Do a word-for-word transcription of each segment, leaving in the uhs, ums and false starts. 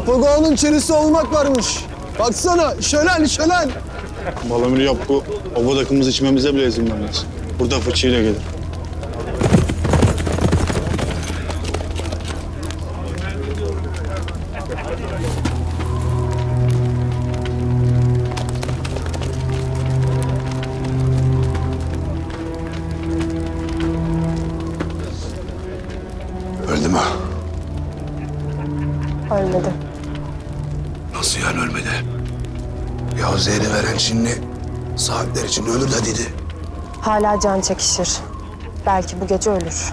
Alpago'nun çenesi olmak varmış. Baksana şölen şölen. Balamir Yapko, ova takımımız içmemize bile izin vermez. Burada fıçıyla gelir. Öldü mü? Ölmedi. Nasıl yani ölmedi? Ya zehri veren Çinli saatler içinde ölür dediydi. Hala can çekişir. Belki bu gece ölür.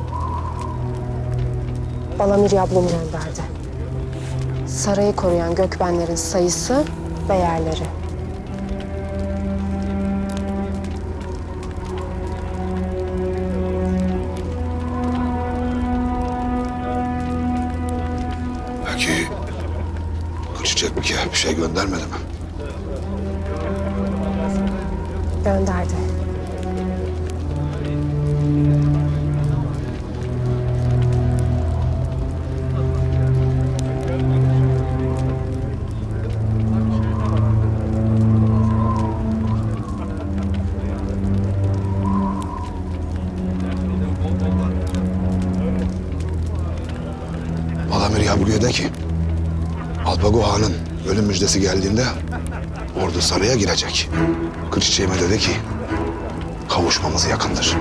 Balamir Yablum gönderdi. Sarayı koruyan gökbenlerin sayısı ve yerleri. Peki Kılıççık bir kere bir şey göndermedi mi? Gönderdi. Balamir Yablu'ya de ki Alpago Han'ın ölüm müjdesi geldiğinde ordu saraya girecek. Kılıççık'ıma dedi ki kavuşmamız yakındır.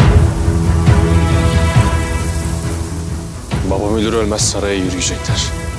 Baba müdür ölmez saraya yürüyecekler.